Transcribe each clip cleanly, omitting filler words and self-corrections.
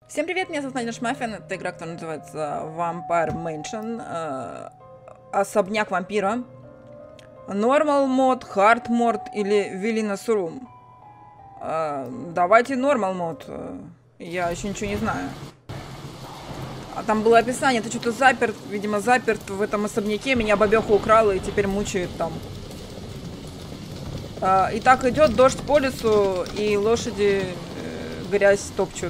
Всем привет, меня зовут Надя Шмаффин. Это игра, которая называется Vampire Mansion. Особняк вампира. Normal мод, Hard мод или Villainous Room. Давайте Normal мод. Я еще ничего не знаю. А там было описание, ты что-то заперт, видимо, заперт в этом особняке. Меня бабеха украла и теперь мучает там. И так идет дождь по лесу, и лошади грязь топчут.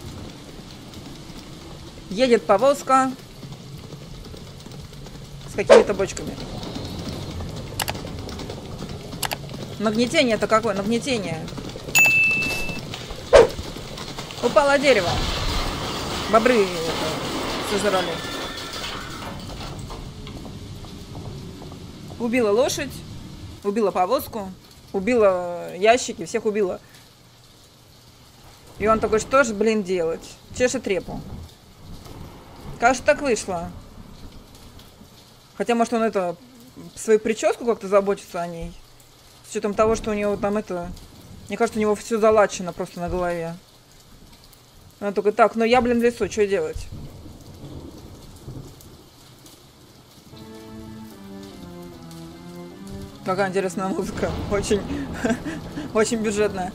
Едет повозка с какими-то бочками. Нагнетение это какое? Нагнетение. Упало дерево. Бобры сожрали. Убила лошадь. Убила повозку. Убила ящики. Всех убила. И он такой, что же, блин, делать? Чешет репу. Как же так вышло? Хотя, может, он это... свою прическу как-то заботится о ней. С учетом того, что у него там это... Мне кажется, у него все залачено просто на голове. Она только так, но я, блин, в лесу, что делать? Какая интересная музыка. Очень... очень бюджетная.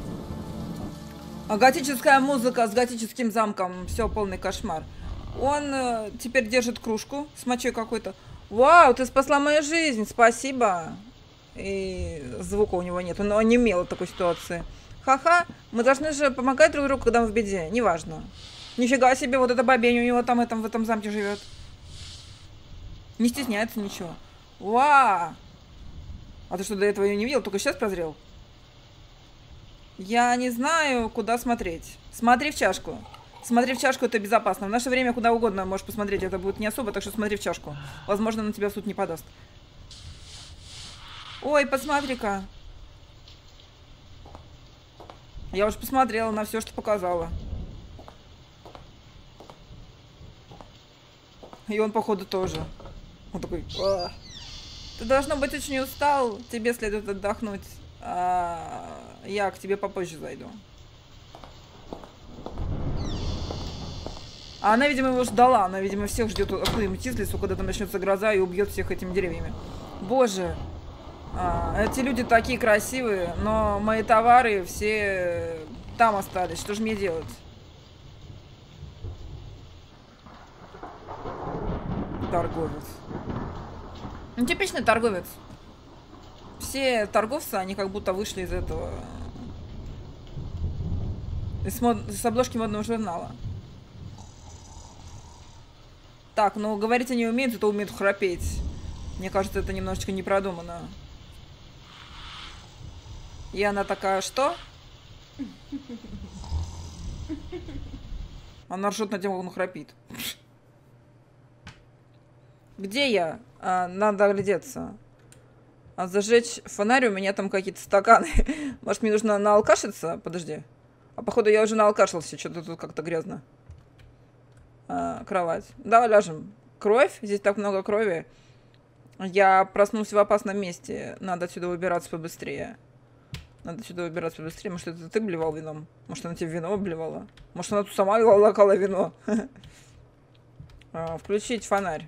А готическая музыка с готическим замком. Все, полный кошмар. Он теперь держит кружку с мочой какой-то. Вау, ты спасла мою жизнь, спасибо. И звука у него нет, он онемел от такой ситуации. Ха-ха, мы должны же помогать друг другу, когда мы в беде, неважно. Нифига себе, вот эта бабень у него там в этом замке живет. Не стесняется ничего. Вау. А ты что, до этого ее не видел, только сейчас прозрел? Я не знаю, куда смотреть. Смотри в чашку. Смотри в чашку, это безопасно. В наше время куда угодно можешь посмотреть, это будет не особо, так что смотри в чашку. Возможно, на тебя в суд не подаст. Ой, посмотри-ка. Я уже посмотрела на все, что показала. И он, походу, тоже. Он такой... «Ах, ты, должно быть, очень устал. Тебе следует отдохнуть. Я к тебе попозже зайду. А она, видимо, его ждала. Она, видимо, всех ждет, откуда им идти с лесу, когда там начнется гроза и убьет всех этими деревьями. Боже. Эти люди такие красивые, но мои товары все там остались. Что же мне делать? Торговец. Ну, типичный торговец. Все торговцы, они как будто вышли из этого... с обложки модного журнала. Так, ну говорить они умеют, зато умеют храпеть. Мне кажется, это немножечко не продумано. И она такая, что? Она ржет над тем, как он храпит. Где я? Надо оглядеться. Зажечь фонарь, у меня там какие-то стаканы. Может, мне нужно наалкашиться? Подожди. А походу я уже наалкашился, что-то тут как-то грязно. Кровать. Давай ляжем. Кровь? Здесь так много крови. Я проснулся в опасном месте. Надо отсюда выбираться побыстрее. Надо отсюда выбираться побыстрее. Может, это ты блевал вином? Может, она тебе вино обливала? Может, она тут сама лакала вино? Включить фонарь.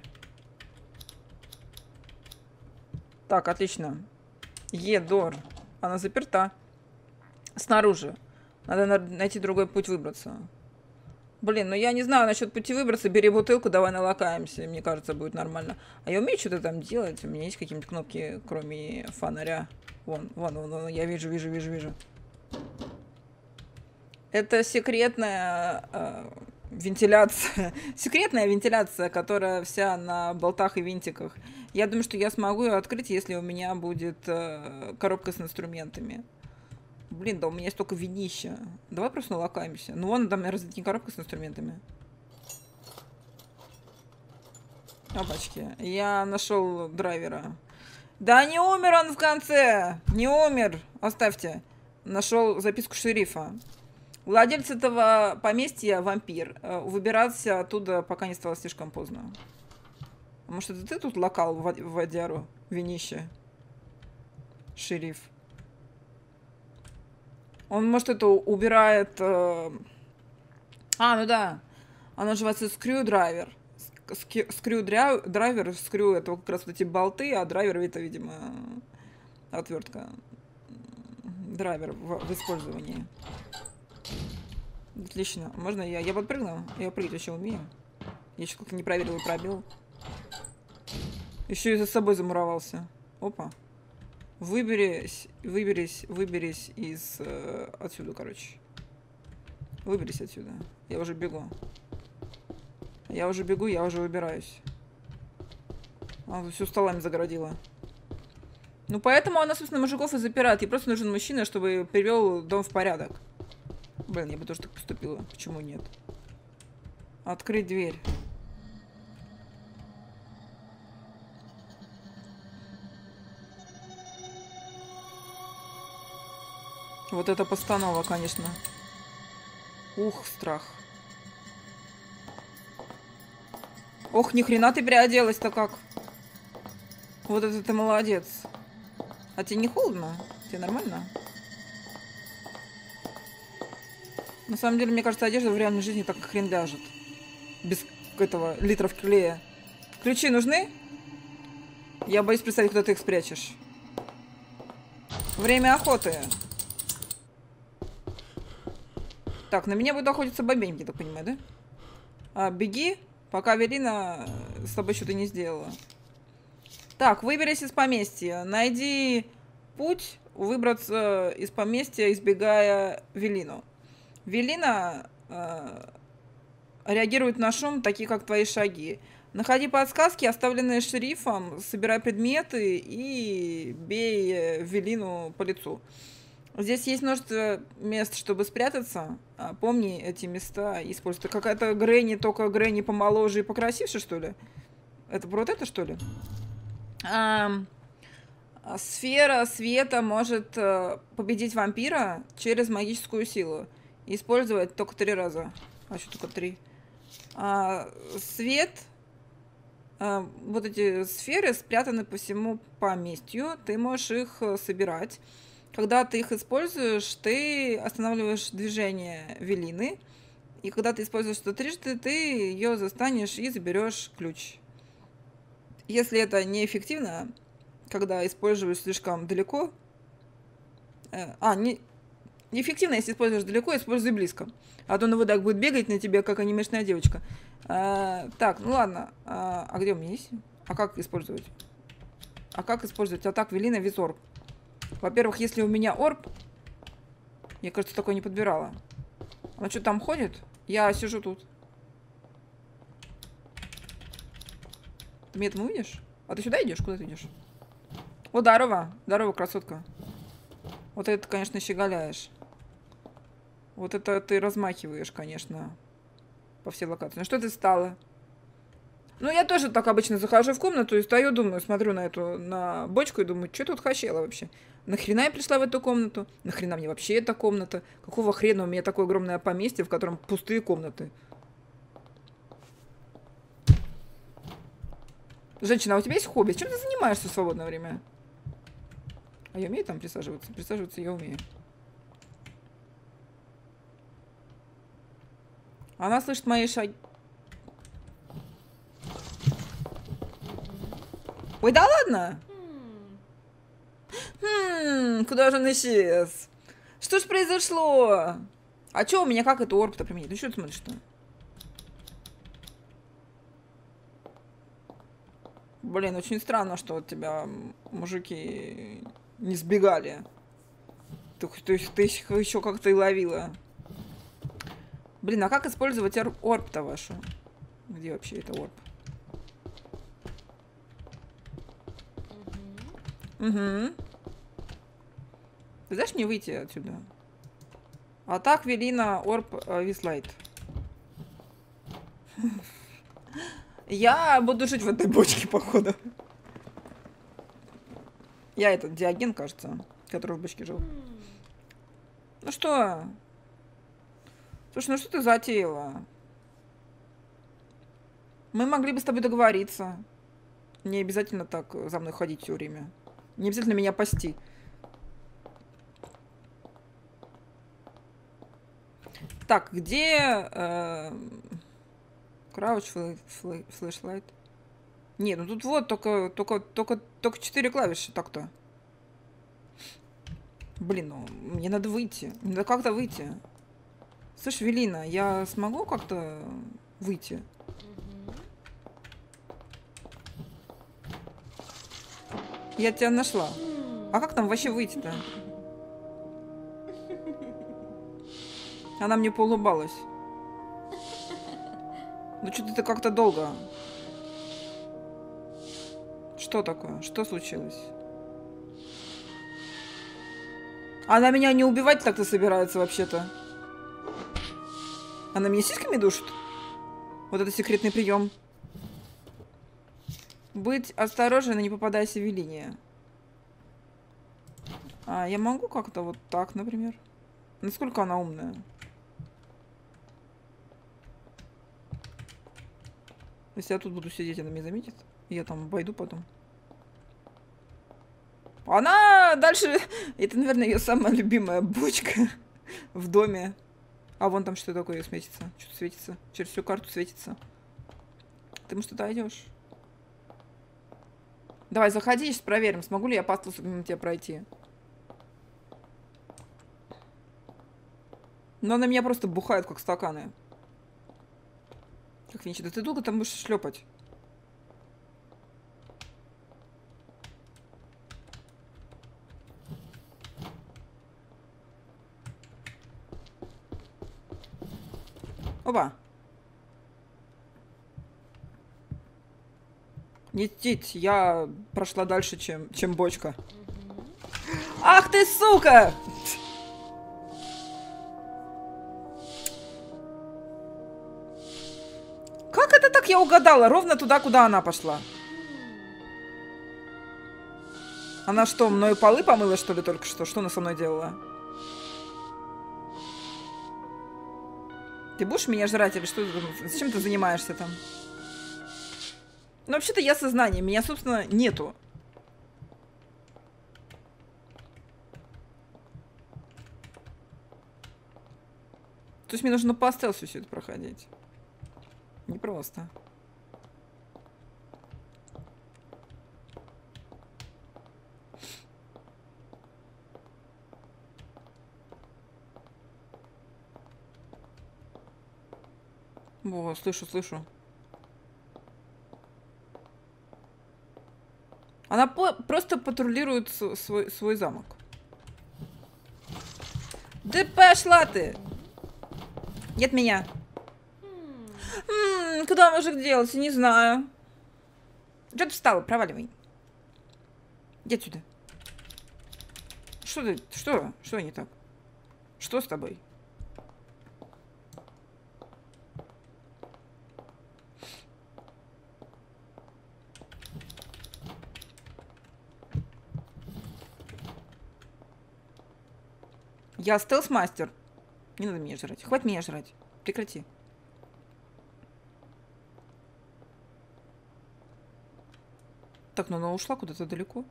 Так, отлично. Едор. Она заперта. Снаружи. Надо найти другой путь выбраться. Блин, ну я не знаю насчет пути выбраться. Бери бутылку, давай налакаемся. Мне кажется, будет нормально. А я умею что-то там делать? У меня есть какие-нибудь кнопки, кроме фонаря? Вон, я вижу. Это секретная вентиляция. Секретная вентиляция, которая вся на болтах и винтиках. Я думаю, что я смогу ее открыть, если у меня будет коробка с инструментами. Блин, да у меня есть только винища. Давай просто налакаемся. Ну вон там, разве не коробка с инструментами? Опачки. Я нашел драйвера. Да не умер он в конце! Не умер! Оставьте. Нашел записку шерифа. Владелец этого поместья вампир. Выбираться оттуда, пока не стало слишком поздно. Может, это ты тут локал водяру? Винище. Шериф. Он, может, это убирает А, ну да. Она называется скрюдрайвер. Скрюдрайвер, скрю это как раз вот эти болты, а драйвер это, видимо, отвертка. Драйвер в использовании. Отлично. Можно я подпрыгну? Я прыгать вообще умею. Я еще как-то не проверил и пробил. Еще и за собой замуровался. Опа. Выберись из отсюда, короче. Выберись отсюда. Я уже бегу. Я уже выбираюсь. Она все столами загородила. Ну, поэтому она, собственно, мужиков и запирает. Ей просто нужен мужчина, чтобы привел дом в порядок. Блин, я бы тоже так поступила. Почему нет? Открыть дверь. Вот это постанова, конечно. Ух, страх. Ох, ни хрена ты переоделась-то как. Вот это ты молодец. А тебе не холодно? Тебе нормально? На самом деле, мне кажется, одежда в реальной жизни так хрен ляжет. Без этого литров клея. Ключи нужны? Я боюсь представить, куда ты их спрячешь. Время охоты. Так, на меня будут охотиться бабеньки, так понимаю, да? Беги, пока Велина с тобой что-то не сделала. Так, выберись из поместья. Найди путь выбраться из поместья, избегая Велину. Велина реагирует на шум, такие как твои шаги. Находи подсказки, оставленные шерифом, собирай предметы и бей Велину по лицу. Здесь есть множество мест, чтобы спрятаться. Помни эти места и используй. Это какая-то Грэнни, только Грэнни помоложе и покрасивше, что ли? Это про вот это, что ли? Сфера света может победить вампира через магическую силу. Использовать только 3 раза. А что только 3? Свет. Вот эти сферы спрятаны по всему поместью. Ты можешь их собирать. Когда ты их используешь, ты останавливаешь движение Велины. И когда ты используешь это трижды, ты ее застанешь и заберешь ключ. Если это неэффективно, когда используешь слишком далеко... неэффективно, если используешь далеко, используй близко. А то он так будет бегать на тебе, как анимешная девочка. Так, ну ладно. А где у меня есть? А как использовать? Атак Велина визор. Во-первых, если у меня орб... Я, кажется, такой не подбирала. Она что, там ходит? Я сижу тут. Ты меня там увидишь? А ты сюда идешь? Куда ты идешь? О, здорово. Здорово, красотка. Вот это, конечно, щеголяешь. Вот это ты размахиваешь, конечно, по всей локации. Ну что ты стала? Ну, я тоже так обычно захожу в комнату и стою, думаю, смотрю на бочку и думаю, что тут хотела вообще? Нахрена я пришла в эту комнату? Нахрена мне вообще эта комната? Какого хрена у меня такое огромное поместье, в котором пустые комнаты? Женщина, а у тебя есть хобби? Чем ты занимаешься в свободное время? А я умею там присаживаться? Присаживаться я умею. Она слышит мои шаги. Ой, да ладно? Куда же он исчез? Что ж произошло? А чё у меня как это орб-то применить? Ну что ты смотришь-то? Блин, очень странно, что от тебя мужики не сбегали. Ты их еще как-то и ловила. Блин, а как использовать орб-то вашу? Где вообще это орб? Угу. Ты дашь мне выйти отсюда? Атак Велина орб вислайт. Я буду жить в этой бочке, походу. Я этот Диоген, кажется, который в бочке жил. Ну что? Слушай, ну что ты затеяла? Мы могли бы с тобой договориться. Не обязательно так за мной ходить все время. Не обязательно меня пасти. Так, где крауч, флешлайт? Нет, ну тут вот только 4 клавиши так-то. Блин, ну мне надо выйти. Мне надо как-то выйти. Слышь, Велина, я смогу как-то выйти? Я тебя нашла. А как там вообще выйти-то? Она мне поулыбалась. Ну что ты как-то долго. Что такое? Что случилось? Она меня не убивать так-то собирается вообще-то. Она меня сиськами душит? Вот это секретный прием. Быть осторожен и не попадайся в Велине. А, я могу как-то вот так, например? Насколько она умная? Если я тут буду сидеть, она меня заметит. И я там обойду потом. Она дальше... Это, наверное, ее самая любимая бочка в доме. А вон там что такое светится. Что-то светится. Через всю карту светится. Ты, может, туда идешь? Давай, заходи, сейчас проверим, смогу ли я по стелсу мимо тебя пройти. Но она меня просто бухает, как стаканы. Как Винчи, да ты долго там будешь шлепать? Опа. Не тить, я прошла дальше, чем бочка. Ах ты, сука! Как это так я угадала? Ровно туда, куда она пошла. Она что, мною полы помыла, что ли, только что? Что она со мной делала? Ты будешь меня жрать или что? Зачем ты занимаешься там? Ну, вообще-то я сознание. Меня, собственно, нету. То есть мне нужно по стелсу все это проходить. Непросто. Во, слышу, слышу. Она просто патрулирует свой замок. Да пошла ты! Нет меня. Куда мужик делся? Не знаю. Что ты встала? Проваливай. Иди отсюда. Что ты? Что? Что не так? Что с тобой? Я стелс-мастер. Не надо меня жрать. Хватит меня жрать. Прекрати. Так, ну она ушла куда-то далеко.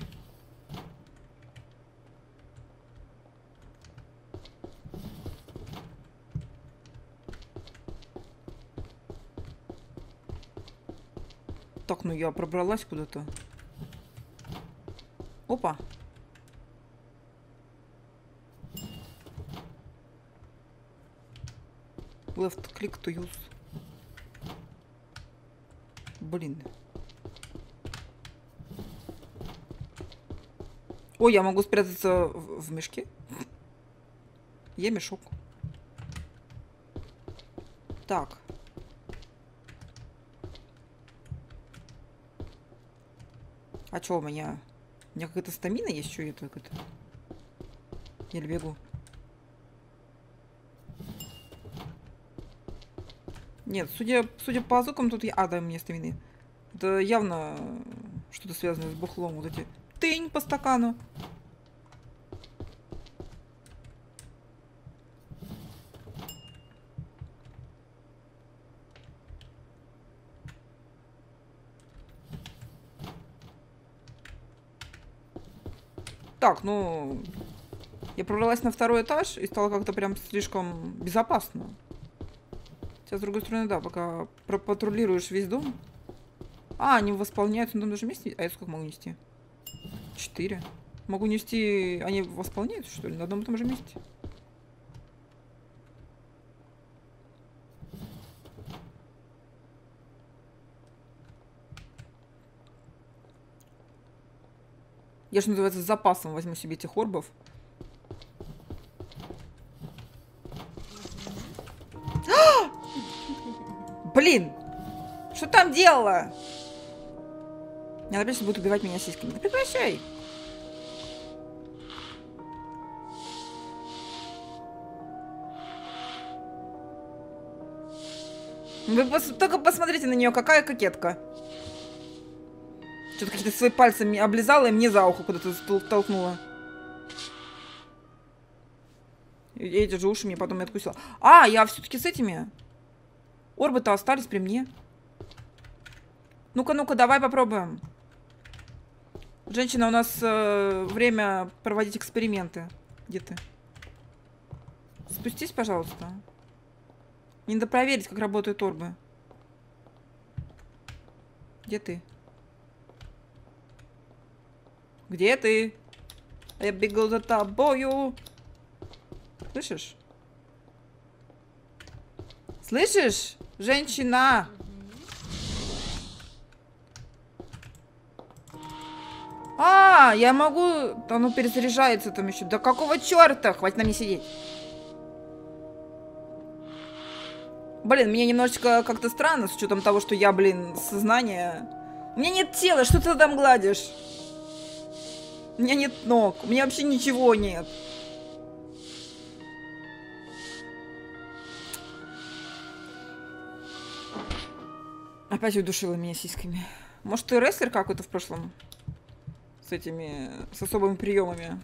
Так, ну я пробралась куда-то. Опа. Left click to use. Блин. Ой, я могу спрятаться в мешке. Я мешок. Так. А что у меня? У меня какая-то стамина есть, что это? Я бегу. Нет, судя по звукам, тут я... А, да, у меня стамины. Это явно что-то связанное с бухлом. Вот эти тынь по стакану. Так, ну... Я пробралась на второй этаж и стало как-то прям слишком безопасно. Хотя, с другой стороны, да, пока патрулируешь весь дом. А, они восполняются на том же месте. А я сколько могу нести? 4. Могу нести... Они восполняются, что ли, на одном и том же месте? Я, что называется, с запасом возьму себе этих орбов. Блин! Что там делала? Я опять будут убивать меня сиськами. Да прекращай! Вы только посмотрите на нее, какая кокетка. Что-то какие-то свои пальцы облизала и мне за ухо куда-то толкнула. И эти же уши мне потом и откусила. А, я все-таки с этими. Орбы-то остались при мне. Ну-ка, ну-ка, давай попробуем. Женщина, у нас время проводить эксперименты. Где ты? Спустись, пожалуйста. Мне надо проверить, как работают орбы. Где ты? Где ты? Я бегу за тобою. Слышишь? Слышишь? Женщина! А, я могу... Оно перезаряжается там еще. Да какого черта? Хватит на мне сидеть. Блин, мне немножечко как-то странно, с учетом того, что я, блин, сознание. У меня нет тела, что ты там гладишь? У меня нет ног, у меня вообще ничего нет. Опять удушила меня сиськами. Может, ты рестлер какой-то в прошлом? С этими... С особыми приемами.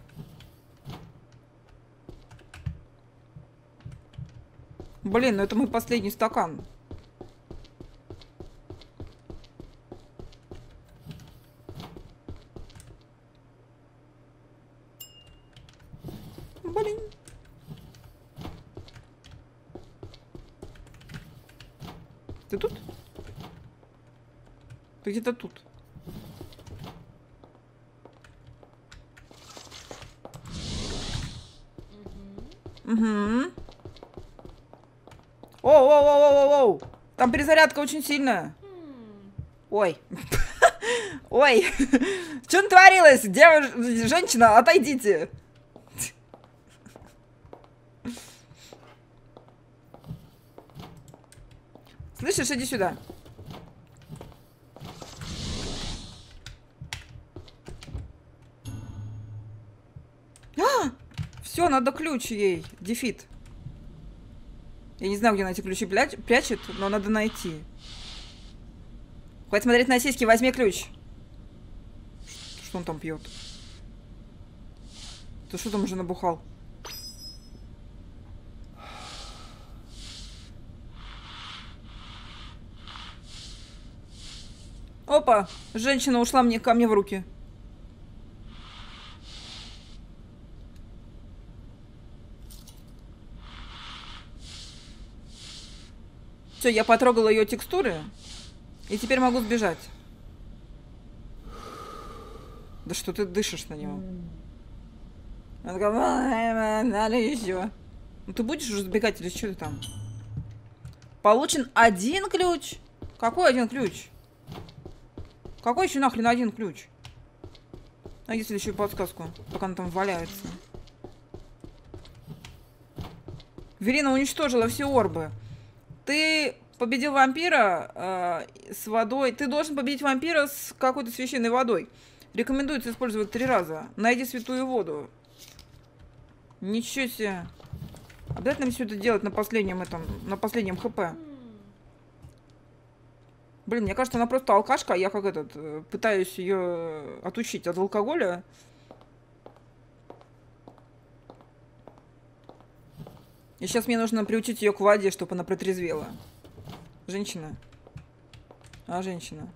Блин, ну это мой последний стакан. Блин. Ты тут? Ты где-то тут. Угу. Оу. Там перезарядка очень сильная. Ой. Ой. Что натворилось? Женщина, отойдите. Слышишь, иди сюда. Все, надо ключ ей. Дефит. Я не знаю, где она эти ключи прячет, но надо найти. Хватит смотреть на сиськи, возьми ключ. Что он там пьет? Ты что там уже набухал? Опа! Женщина ушла ко мне в руки. Все, я потрогала ее текстуры. И теперь могу сбежать. Да что ты дышишь на него? Она такая, надо еще. Ну ты будешь уже сбегать или что ты там? Получен один ключ? Какой один ключ? Какой еще нахрен один ключ? А если еще и подсказку, пока она там валяется? Верина уничтожила все орбы. Ты победил вампира с водой. Ты должен победить вампира с какой-то священной водой. Рекомендуется использовать 3 раза. Найди святую воду. Ничего себе. Обязательно все это делать на последнем хп. Блин, мне кажется, она просто алкашка, а я как пытаюсь ее отучить от алкоголя. И сейчас мне нужно приучить ее к воде, чтобы она протрезвела. Женщина. А, женщина.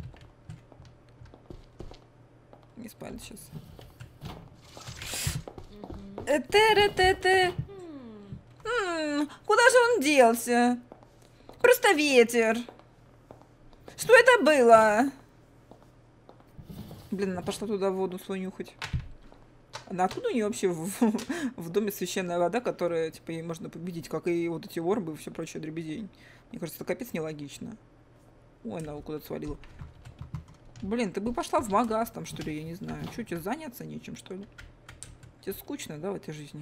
Не спали сейчас. Ты. Куда же он делся? Просто ветер. Что это было? Блин, она пошла туда воду свою нюхать. А откуда у нее вообще в доме священная вода, которая, типа, ей можно победить, как и вот эти орбы и все прочее дребедень? Мне кажется, это капец нелогично. Ой, она куда-то свалила. Блин, ты бы пошла в магаз там, что ли, я не знаю. Что, тебе заняться нечем, что ли? Тебе скучно, да, в этой жизни?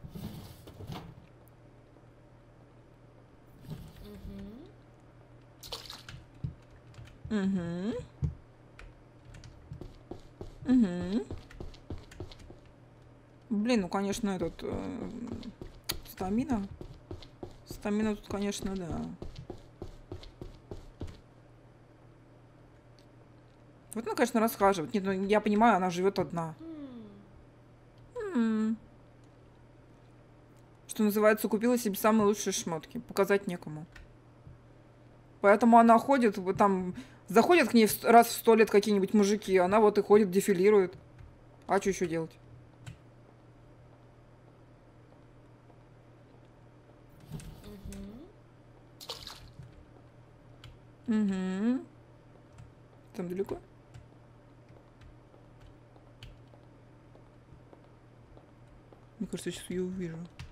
Угу. Угу. Блин, ну, конечно, этот... стамина. Стамина тут, конечно, да. Вот она, конечно, расхаживает. Нет, ну, я понимаю, она живет одна. Что называется, купила себе самые лучшие шмотки. Показать некому. Поэтому она ходит, вот там... Заходят к ней раз в 100 лет какие-нибудь мужики, она вот и ходит, дефилирует. А что еще делать? Угу. Там далеко? Мне кажется, я сейчас ее увижу.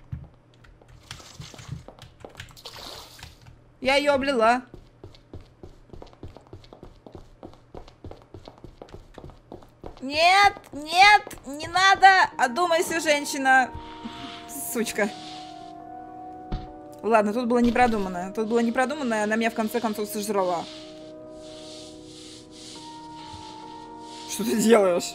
Я ее облила. Нет, нет, не надо. Одумайся, женщина. Сучка. Ладно, тут было непродуманное. Тут было непродуманное, она меня в конце концов сожрала. Что ты делаешь?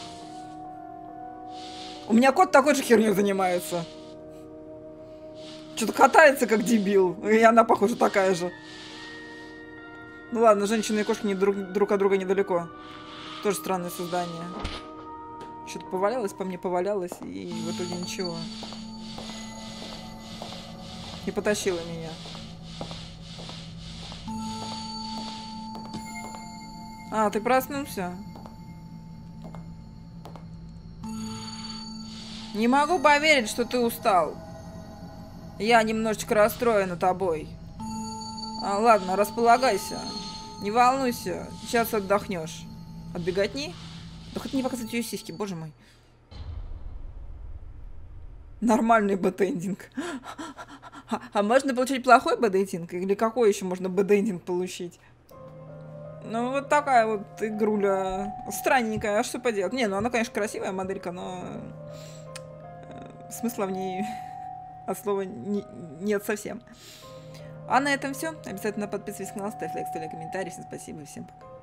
У меня кот такой же херней занимается. Что-то катается как дебил. И она, похоже, такая же. Ну ладно, женщины и кошки друг от друга недалеко. Тоже странное создание. Что-то повалялось, по мне повалялось, и в итоге ничего. И потащила меня. А, ты проснулся? Не могу поверить, что ты устал. Я немножечко расстроена тобой. Ладно, располагайся. Не волнуйся, сейчас отдохнешь. От беготни? Да хоть не показать ее сиськи, боже мой. Нормальный бэдэндинг. А можно получить плохой бэдэндинг? Или какой еще можно бэдэндинг получить? Ну, вот такая вот игруля. Странненькая, а что поделать? Не, ну она, конечно, красивая моделька, но... смысла в ней от слова нет совсем. А на этом все. Обязательно подписывайся на канал, ставь лайк, комментарий. Всем спасибо и всем пока.